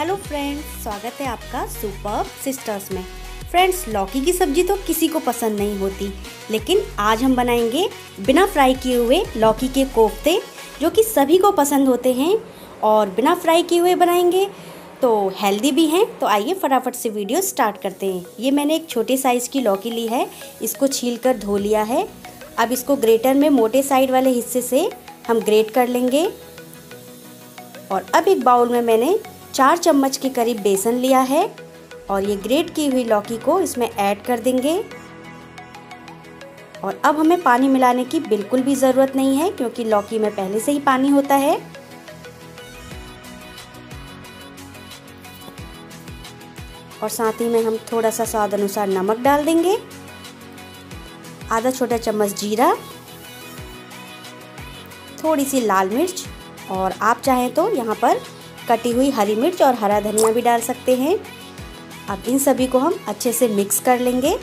Hello friends, स्वागत है आपका सुपर सिस्टर्स में। फ्रेंड्स, लौकी की सब्जी तो किसी को पसंद नहीं होती, लेकिन आज हम बनाएंगे बिना फ्राई किए हुए लौकी के कोफ्ते, जो कि सभी को पसंद होते हैं। और बिना फ्राई किए हुए बनाएंगे तो हेल्दी भी हैं। तो आइए फटाफट से वीडियो स्टार्ट करते हैं। ये मैंने एक छोटे साइज़ की लौकी ली है, इसको छीलकर धो लिया है। अब इसको ग्रेटर में मोटे साइड वाले हिस्से से हम ग्रेट कर लेंगे। और अब एक बाउल में मैंने 4 चम्मच के करीब बेसन लिया है और ये ग्रेट की हुई लौकी को इसमें ऐड कर देंगे। और अब हमें पानी मिलाने की बिल्कुल भी ज़रूरत नहीं है, क्योंकि लौकी में पहले से ही पानी होता है। और साथ ही में हम थोड़ा सा स्वाद अनुसार नमक डाल देंगे, आधा छोटा चम्मच जीरा, थोड़ी सी लाल मिर्च, और आप चाहें तो यहाँ पर कटी हुई हरी मिर्च और हरा धनिया भी डाल सकते हैं। अब इन सभी को हम अच्छे से मिक्स कर लेंगे।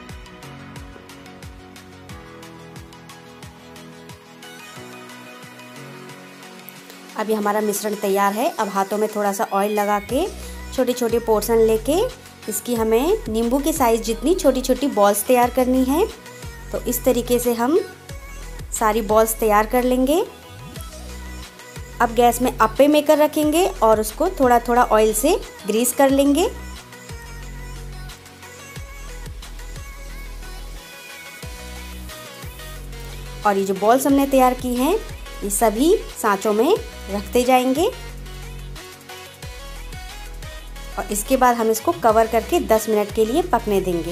अब ये हमारा मिश्रण तैयार है। अब हाथों में थोड़ा सा ऑयल लगा के छोटे छोटे पोर्शन लेके इसकी हमें नींबू के साइज़ जितनी छोटी छोटी बॉल्स तैयार करनी है। तो इस तरीके से हम सारी बॉल्स तैयार कर लेंगे। अब गैस में अप्पे मेकर रखेंगे और उसको थोड़ा थोड़ा ऑयल से ग्रीस कर लेंगे। और ये जो बॉल्स हमने तैयार की हैं, ये सभी सांचों में रखते जाएंगे। और इसके बाद हम इसको कवर करके 10 मिनट के लिए पकने देंगे।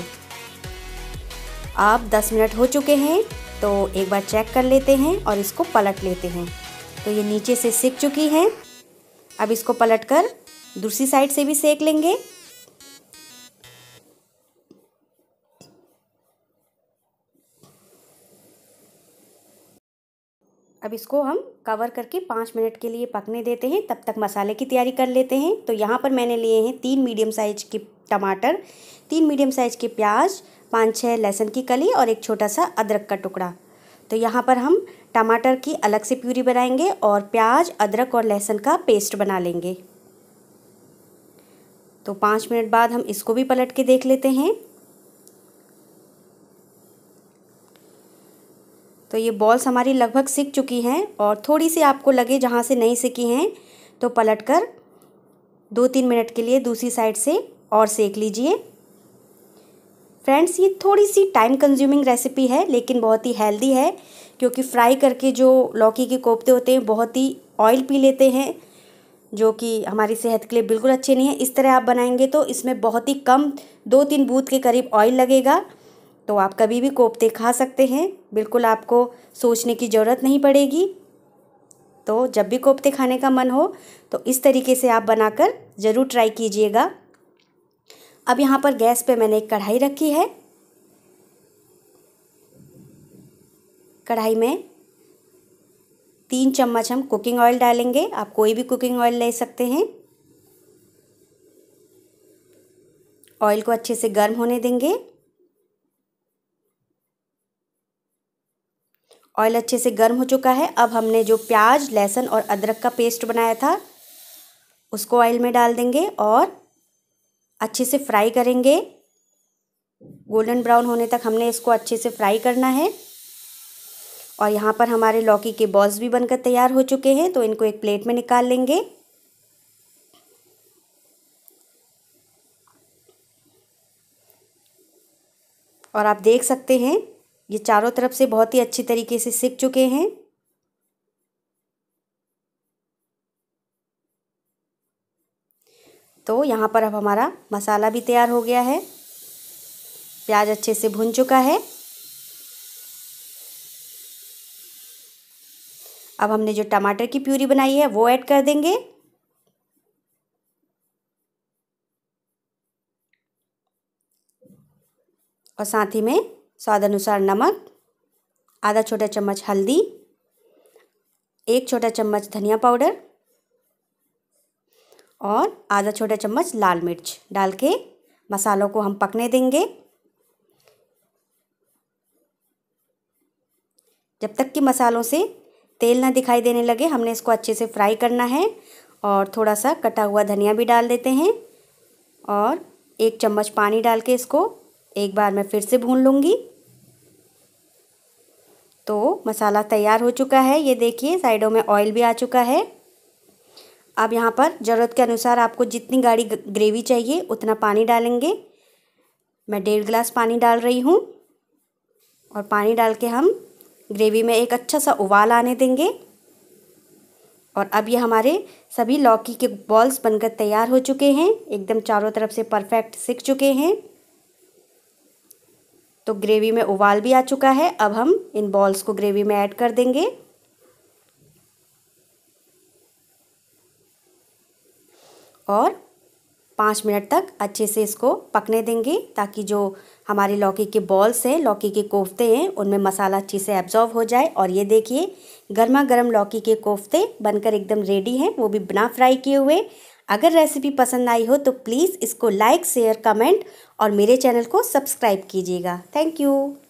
अब 10 मिनट हो चुके हैं, तो एक बार चेक कर लेते हैं और इसको पलट लेते हैं। तो ये नीचे से सिक चुकी हैं। अब इसको पलटकर दूसरी साइड से भी सेक लेंगे। अब इसको हम कवर करके 5 मिनट के लिए पकने देते हैं। तब तक मसाले की तैयारी कर लेते हैं। तो यहाँ पर मैंने लिए हैं 3 मीडियम साइज के टमाटर, 3 मीडियम साइज के प्याज, 5-6 लहसुन की कली और एक छोटा सा अदरक का टुकड़ा। तो यहाँ पर हम टमाटर की अलग से प्यूरी बनाएंगे और प्याज, अदरक और लहसुन का पेस्ट बना लेंगे। तो 5 मिनट बाद हम इसको भी पलट के देख लेते हैं। तो ये बॉल्स हमारी लगभग सिक चुकी हैं, और थोड़ी सी आपको लगे जहाँ से नहीं सिकी हैं तो पलटकर 2-3 मिनट के लिए दूसरी साइड से और सेक लीजिए। फ्रेंड्स, ये थोड़ी सी टाइम कंज्यूमिंग रेसिपी है, लेकिन बहुत ही हेल्दी है, क्योंकि फ्राई करके जो लौकी के कोफ्ते होते हैं बहुत ही ऑयल पी लेते हैं, जो कि हमारी सेहत के लिए बिल्कुल अच्छे नहीं है। इस तरह आप बनाएंगे तो इसमें बहुत ही कम 2-3 बूंद के करीब ऑयल लगेगा। तो आप कभी भी कोफ्ते खा सकते हैं, बिल्कुल आपको सोचने की ज़रूरत नहीं पड़ेगी। तो जब भी कोफ्ते खाने का मन हो तो इस तरीके से आप बनाकर ज़रूर ट्राई कीजिएगा। अब यहाँ पर गैस पे मैंने एक कढ़ाई रखी है। कढ़ाई में 3 चम्मच हम कुकिंग ऑयल डालेंगे। आप कोई भी कुकिंग ऑयल ले सकते हैं। ऑयल को अच्छे से गर्म होने देंगे। ऑयल अच्छे से गर्म हो चुका है। अब हमने जो प्याज, लहसुन और अदरक का पेस्ट बनाया था उसको ऑयल में डाल देंगे और अच्छे से फ्राई करेंगे। गोल्डन ब्राउन होने तक हमने इसको अच्छे से फ्राई करना है। और यहाँ पर हमारे लौकी के बॉल्स भी बनकर तैयार हो चुके हैं, तो इनको एक प्लेट में निकाल लेंगे। और आप देख सकते हैं ये चारों तरफ से बहुत ही अच्छी तरीके से सिक चुके हैं। तो यहाँ पर अब हमारा मसाला भी तैयार हो गया है। प्याज अच्छे से भुन चुका है। अब हमने जो टमाटर की प्यूरी बनाई है वो ऐड कर देंगे। और साथ ही में स्वाद अनुसार नमक, आधा छोटा चम्मच हल्दी, 1 छोटा चम्मच धनिया पाउडर और आधा छोटा चम्मच लाल मिर्च डाल के मसालों को हम पकने देंगे। जब तक कि मसालों से तेल ना दिखाई देने लगे हमने इसको अच्छे से फ्राई करना है। और थोड़ा सा कटा हुआ धनिया भी डाल देते हैं और 1 चम्मच पानी डाल के इसको एक बार मैं फिर से भून लूँगी। तो मसाला तैयार हो चुका है। ये देखिए साइडों में ऑयल भी आ चुका है। अब यहाँ पर ज़रूरत के अनुसार आपको जितनी गाढ़ी ग्रेवी चाहिए उतना पानी डालेंगे। मैं 1.5 गिलास पानी डाल रही हूँ और पानी डाल के हम ग्रेवी में एक अच्छा सा उबाल आने देंगे। और अब ये हमारे सभी लौकी के बॉल्स बनकर तैयार हो चुके हैं, एकदम चारों तरफ से परफेक्ट सिक चुके हैं। तो ग्रेवी में उबाल भी आ चुका है। अब हम इन बॉल्स को ग्रेवी में ऐड कर देंगे और 5 मिनट तक अच्छे से इसको पकने देंगे ताकि जो हमारे लौकी के बॉल्स हैं, लौकी के कोफ्ते हैं, उनमें मसाला अच्छे से एब्जॉर्ब हो जाए। और ये देखिए गर्मा गर्म लौकी के कोफ्ते बनकर एकदम रेडी हैं, वो भी बिना फ्राई किए हुए। अगर रेसिपी पसंद आई हो तो प्लीज़ इसको लाइक, शेयर, कमेंट और मेरे चैनल को सब्सक्राइब कीजिएगा। Thank you.